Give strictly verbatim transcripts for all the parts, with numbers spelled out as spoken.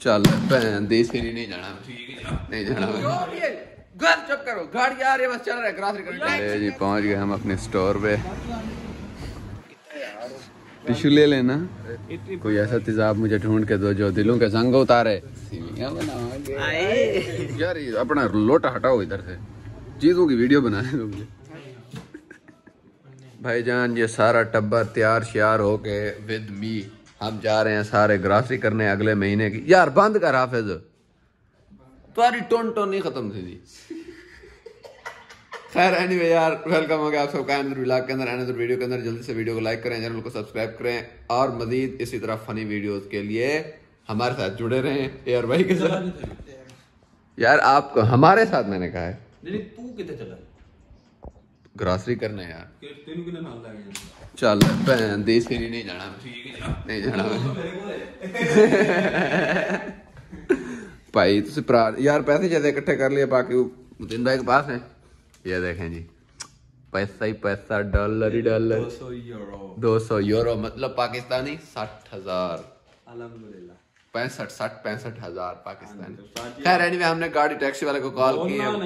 चल भैन देश के लिए नहीं जाना, नहीं जाना घर चुप करो, गाड़ी आ रही है बस चल रहा है ग्रासरी करने जी। पहुंच गए हम अपने स्टोर पे। टिश्यू ले लेना, कोई ऐसा तेजाब मुझे ढूंढ के दो जो दिलों के जंग उतारे। यार ये अपना लोटा हटाओ इधर से, चीजों की वीडियो बनाने दो मुझे। भाईजान ये सारा टब्बर तैयार श्यार होके विद मी हम जा रहे हैं सारे ग्रासरी करने अगले महीने की। यार बंद कर हाफिज, तुम्हारी टोन टोन नहीं खत्म थी जी। खैर एनीवे यार वेलकम हो गया आप सबका अंदर व्लॉग के अंदर, अंदर वीडियो के अंदर। जल्दी से वीडियो को लाइक करें, चैनल को सब्सक्राइब करें और मजीद इसी तरह फनी वीडियोस के लिए हमारे साथ जुड़े रहें एयर भाई के साथ। यार आप हमारे साथ मैंने कहा है। तू कितने चला ग्रासरी करने यार, चल भैन देश के लिए नहीं जाना, नहीं जाना भाई तुझे यार पैसे जैसे इकट्ठे कर लिए बाकी मुतिन भाई के पास है। ये देखें जी पैसा ही पैसा, डॉलर ही डॉलर, दो सौ यूरो दो सौ यूरो मतलब पाकिस्तानी साठ हजार पैंसठ साठ पैंसठ हजार पाकिस्तानी। खैर एनीवे हमने गाड़ी टैक्सी वाले को कॉल की है।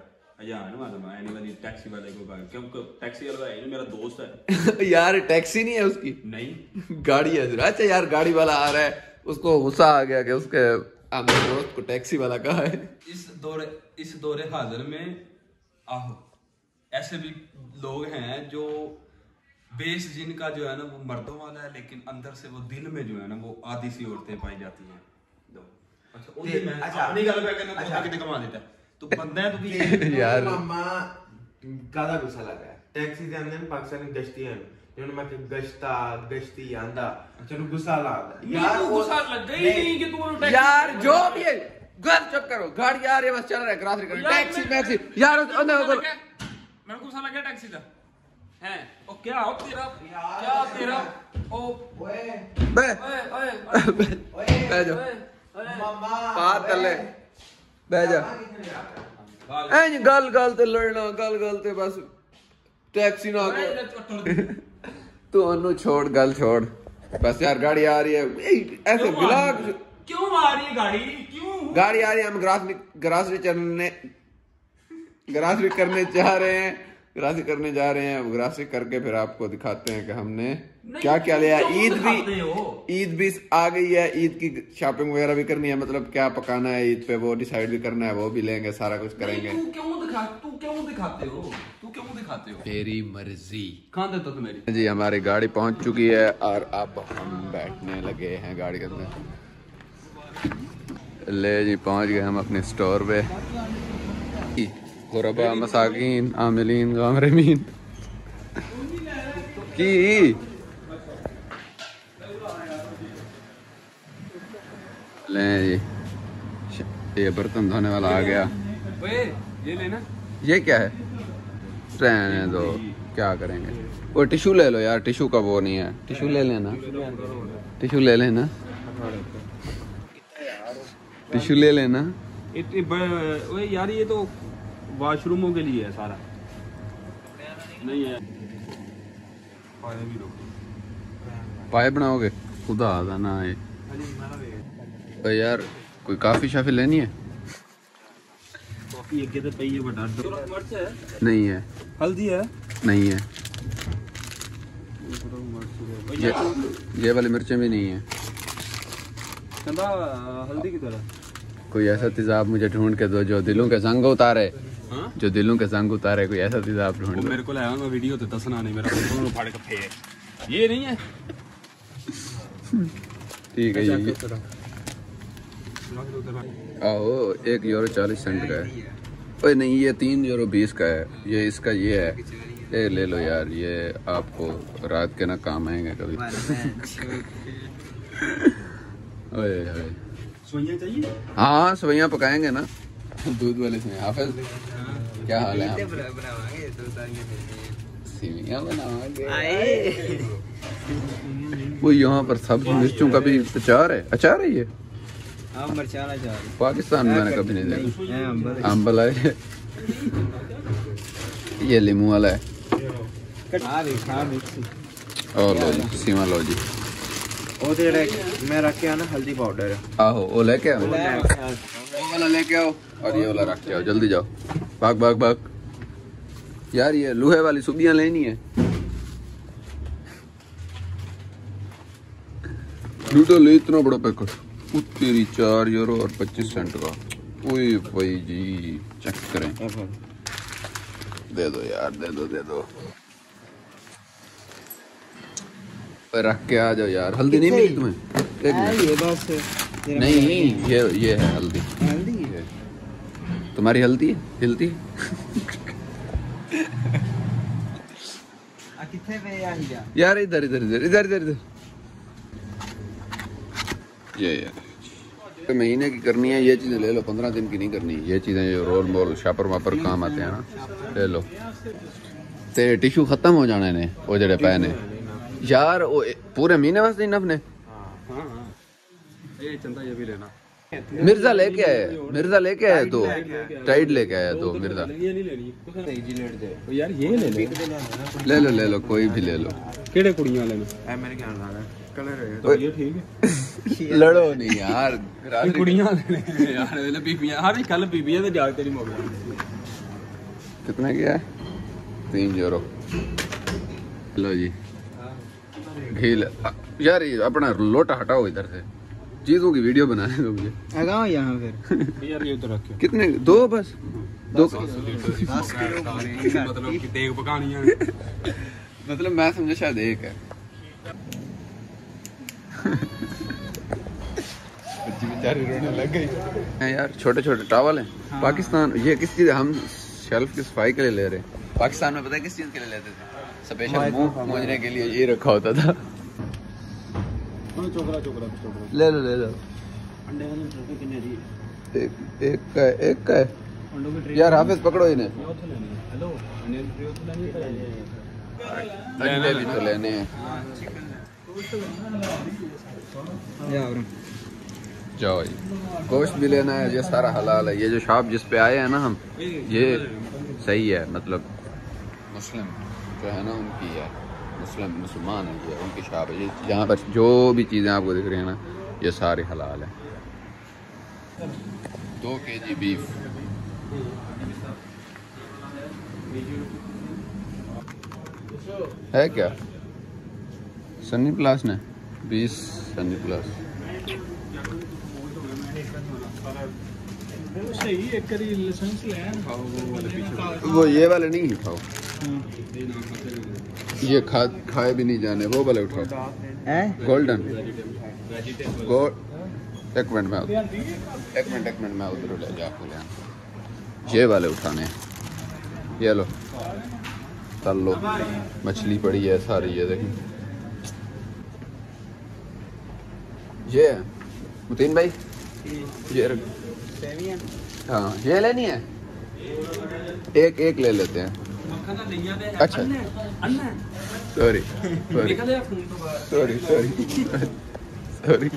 टैक्सी वाले को क्योंकि टैक्सी वाला है मेरा दोस्त है। यार टैक्सी नहीं है उसकी, नहीं गाड़ी है। अच्छा यार गाड़ी वाला आ रहा है, उसको गुस्सा आ गया कि उसके अपने दोस्त को टैक्सी वाला कहा है। इस दौरे इस दौरे हाजिर में आहो ऐसे भी लोग हैं जो बेस जिनका जो है ना वो मर्दों वाला है, लेकिन अंदर से वो दिल में जो है ना वो आधी सी औरतें पाई जाती हैं। अच्छा ओके मैं अपनी गल पे करना तो कितने कमा देता है तू बंदा है तू की यार मामा कादा गुस्सा लगा टैक्सी दे अंदर पाकिस्तानी गश्ती है जिन्होंने मैं गश्ता गश्ती आंदा चलो गुस्सा लगा यार गुस्सा लग गई नहीं कि तू यार जो भी है घर चुप करो, गाड़ी आ रही है बस चल रहा है ग्रासरी करने। टैक्सी टैक्सी यार अंदर उधर मेरे को गुस्सा लग गया टैक्सी का है। ओ क्या हो तेरा क्या तेरा ओ ओए बे ओए ओए बैठ जा मामा बात कर ले बैठ जा। ऐ गल गल ते लड़ना, गल गल ते बस टैक्सी ना को तू अनु छोड़ गल छोड़ बस यार। गाड़ी आ रही है ऐसे ब्लॉग क्यों आ रही है गाड़ी, क्यों गाड़ी आ रही है। हम ग्रासरी ग्रासरी करने ग्रासरी करने जा रहे हैं, ग्रासरी करने जा रहे हैं। ग्रासरी करके फिर आपको दिखाते हैं कि हमने क्या क्या लिया। ईद भी ईद भी आ गई है, ईद की शॉपिंग वगैरह भी करनी है, मतलब क्या पकाना है ईद पे वो डिसाइड भी करना है, वो भी लेंगे, सारा कुछ करेंगे। तू क्यों दिखा तू क्यों दिखाते हो तू क्यों दिखाते हो तेरी मर्जी कहाँ देता तू मेरी जी। हमारी गाड़ी पहुंच चुकी है और अब हम बैठने लगे हैं गाड़ी के अंदर। ले जी पहुंच गए हम अपने स्टोर पे। गुरबा मसाकीन आमिलीन गामरमीन की ले जी। ये बर्तन धोने वाला आ गया। ये लेना, ये क्या है रहने दो, क्या करेंगे। वो टिश्यू ले लो यार, टिश्यू का वो नहीं है, टिश्यू ले लेना, टिश्यू ले लेना, टिश्यू ले लेना। ओए यार ये तो वॉशरूमों के लिए है सारा, नहीं है पाए बनाओगे खुदा आदा ना है। तो यार कोई काफी शाफी लेनी है? कॉफी एक तो पई है बटा मिर्च है नहीं है, हल्दी है नहीं है, ये, ये वाली मिर्चें भी नहीं है। कंदा हल्दी की तरह कोई ऐसा तेजाब मुझे ढूंढ के दो जो दिलों के जंग उतारे। हाँ? जो दिलों के जंग उतारे, कोई ऐसा तेजाब ढूंढ दो। मेरे को लाया मैं वीडियो तो दसना नहीं, मेरा फोन फाड़ के फेंक। ये नहीं है ठीक है ये आओ एक यूरो चालीस सेंट का है। ओए नहीं ये तीन यूरो बीस का है, ये इसका ये है, ये ले लो यार, ये आपको रात के ना काम आएंगे कभी। ओए ओए सवैयां चाहिए? हाँ सवैयां पकाएंगे ना दूध वाले से। हाफिज क्या हाल है? सेवियां बनावांगे। वो यहाँ पर सब्ज मिर्चों का भी अचार है। अचार है ये? पाकिस्तान में मैंने कभी नहीं देखा। अम्बल है ये, लीमू वाला है। और लो जी सीमा लो जी। वो तेरे मैं रख के आना हल्दी पाउडर आहो वो लेके आओ, वो वाला लेके आओ और ये वाला रख के आओ, जल्दी जाओ, भाग भाग भाग। यार ये लोहे वाली सुबियां लेनी है। लूडो ले इतना बड़ा पैकेट, तेरी चार यूरो और पच्चीस सेंट का। ओए भाई जी चेक करें, दे दो यार, दे दो दे दो, पर रख के आ जाओ यार। हल्दी नहीं मिली तुम्हें? एक मिनट, ये बस नहीं ये ये है हल्दी, हल्दी है तुम्हारी हल्दी है, हिलती कितने पे आ गया यार, इधर इधर इधर इधर इधर इधर ये ये महीने की करनी है, ये चीजें ले लो, पंद्रह दिन की नहीं करनी। ये चीजें जो रोल मोल शापर वापर काम आते हैं ना, ले लो। ते टिश्यू खत्म हो जाने ने वो जड़े पैने यार, वो पूरे महीने वास्ते ही नफने। ये चंदा ये भी लेना। मिर्जा लेके आए, मिर्जा लेके आए दो, टाइड लेके आया दो मिर्जा। ये नहीं लेनी यार, ये ले ले ले लो ले लो, कोई भी ले लो। केड़े कुड़ियां लेना ए मेरे ख्याल में कलर है तो ये ठीक है। लड़ो नहीं यार, कुड़ियां लेने यार, ले बीबियां, हर कल बीबियां ते जाग तेरी मोग। कितने की है? तीन यूरो। लो जी घी यार, ये अपना लोटा हटाओ इधर से, चीजों की वीडियो बनाने दो मुझे। लगाओ यहाँ फिर यार ये उधर रखियो। कितने? दो बस, दो मतलब कि देख पकानी है। मतलब मैं समझा शायद एक है। बच्ची बेचारी रोने लग गई है यार। छोटे छोटे टावल हैं। हाँ। पाकिस्तान ये किस चीज, हम शेल्फ की सफाई के लिए ले रहे हैं। पाकिस्तान में पता है किस चीज के लिए लेते थे? स्पेशल मुंह मूंझने के लिए ये रखा होता था। चोकरा चोकरा चोकरा ले लो ले लो। अंडे वाले ट्रे कितने दी? एक एक का है, एक का है अंडों के ट्रे यार। हाफिज पकड़ो इन्हें। हेलो अंडे ट्रे तो लेनी है, अंडे भी तो लेने हैं। जाओ जी, गोश्त भी लेना है, ये सारा हलाल है। ये जो शॉप जिस पे आए हैं ना हम, ये सही है, मतलब मुस्लिम जो है ना उनकी है, मुस्लिम मुसलमान है ये, उनकी शॉप है। ये यहाँ पर जो भी चीज़ें आपको दिख रही हैं ना, ये सारी हलाल है। दो के जी बीफ है क्या? सन्नी प्लस ने बीस सन्नी प्लस वो ये वाले नहीं उठाओ, ये खा खाए भी नहीं जाने, वो वाले उठाओ। गोल्डन गोल्ड एक मिनट में एक मिनट एक मिनट में उधर ले जा, आपको ले ये वाले उठाने हैं। ये लो तल लो, मछली पड़ी है सारी, ये देखें। ये मुतीन भाई ये हाँ ये लेनी है, एक एक ले लेते हैं। अच्छा sorry sorry sorry sorry sorry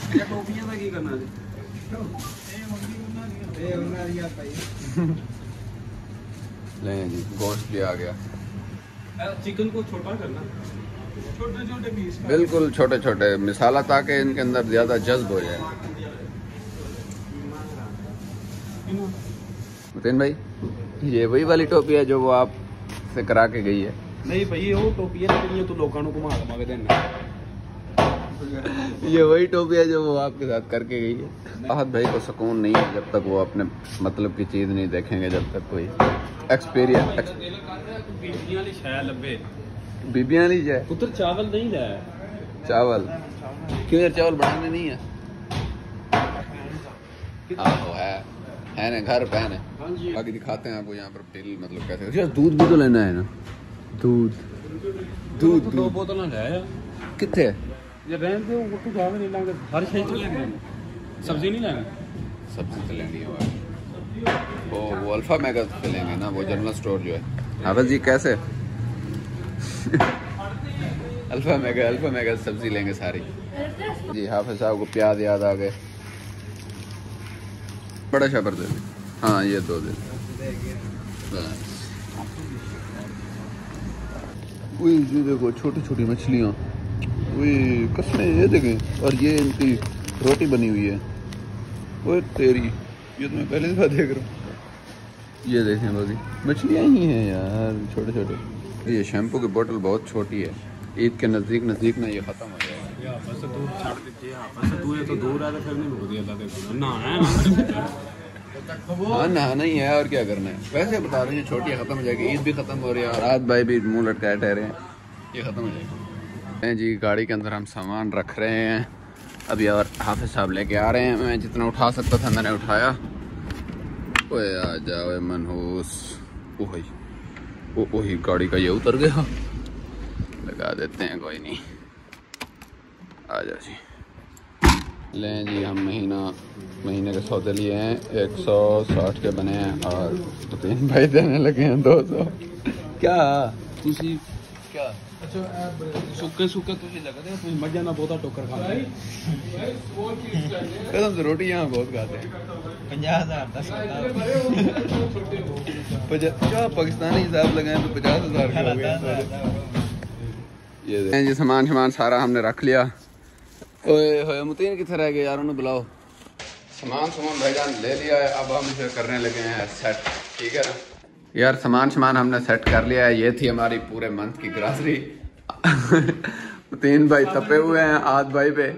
नहीं जी, गोश्त भी आ गया। चिकन को छोटा करना, छोटे छोटे पीस, बिल्कुल छोटे छोटे मिसाला, ताकि इनके अंदर ज्यादा जज्ब हो जाए। मुतीन भाई ये वही वाली टोपी है जो वो आप से करा के गई है? नहीं भाई वो टोपी है तो लोगों को घुमा घुमा के देना। ये वही टोपी है जो वो आपके साथ करके गई है। आहत भाई को सुकून नहीं है जब तक वो अपने मतलब की चीज नहीं देखेंगे, जब तक कोई एक्सपीरियंस। बीबियां ली जाए, पुत्र चावल नहीं है, चावल क्यों यार? चावल बनाने नहीं है? हाँ वो है है ना, घर पहन है। बाकी दिखाते हैं आपको यहाँ पर बिल, मतलब कैसे। यार दूध भी तो लेना है ना, दूध दूध दो बोतल है कितने? ये रहने दो, कुछ चावल नहीं लाएंगे, हर चीज तो लेंगे, सब्जी नहीं लाएंगे। सब्जी तो लेनी है वो वो अल्फा मेगा तो लेंगे ना, वो जनरल स्टोर जो है। हाफिज जी कैसे? अल्फा मेगा अल्फा मेगा सब्जी लेंगे सारी जी। हाफिज साहब को प्याज याद आ गए। बड़ा शापर दे, हाँ ये दो दे। ये देखो छोटी छोटी मछलियाँ, वही कसमें ये देखें। और ये इनकी रोटी बनी हुई है, वो तेरी, ये तो मैं पहले दफा देख रहा हूँ। ये देखें बाकी मछलियाँ ही हैं यार, छोटे छोटे। ये शैम्पू की बोतल बहुत छोटी है, ईद के नज़दीक नज़दीक ना ये ख़त्म हो जाएगा। हाँ नहाना ही है और क्या करना है। वैसे बता रहे हैं छोटी ख़त्म हो जाएगी, ईद भी ख़त्म हो रही है और आज भाई भी मुँह लटकाए ठहरे हैं, ये ख़त्म हो जाएगी। जी गाड़ी के अंदर हम सामान रख रहे हैं अभी और हाफिज़ साहब लेके आ रहे हैं। मैं जितना उठा सकता था मैंने उठाया। ओए आ जाओ मनहूस, ओही ओ ओही गाड़ी का ये उतर गया, लगा देते हैं, कोई नहीं, आ जाओ जी। लें जी हम महीना महीने के सौदे लिए हैं, एक सौ साठ के बने हैं और तो तीन भाई देने लगे हैं दो सौ। क्या तुसी क्या सुक्के सुक्के तुसी लगते हैं, मर जाना बहुत टोकर खा रहे कसम से। रोटी यहाँ बहुत खाते हैं, पचास हजार क्या पाकिस्तानी हिसाब लगाए तो पचास हजार। ये जी सामान सामान सारा हमने रख लिया। ओए होए मुतीन किधर रह गए यार, उन्हें बुलाओ। सामान सामान भाईजान ले लिया है, अब हम इसे करने लगे हैं सेट, ठीक है ना यार। सामान सामान हमने सेट कर लिया है। ये थी हमारी पूरे मंथ की ग्रासरी। मुतीन भाई तपे हुए हैं आद भाई पे।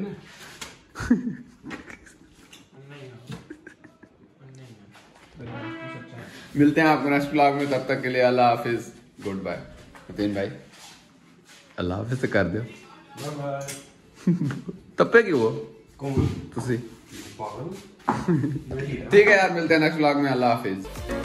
मिलते हैं आपको नेक्स्ट व्लॉग में, तब तक के लिए अल्लाह हाफिज, गुड बाय। मुतीन भाई अल्लाह हाफिज से कर दो। तपे क्यों वो तुसी? ठीक है यार, मिलते हैं नेक्स्ट व्लॉग में, अल्लाह हाफिज।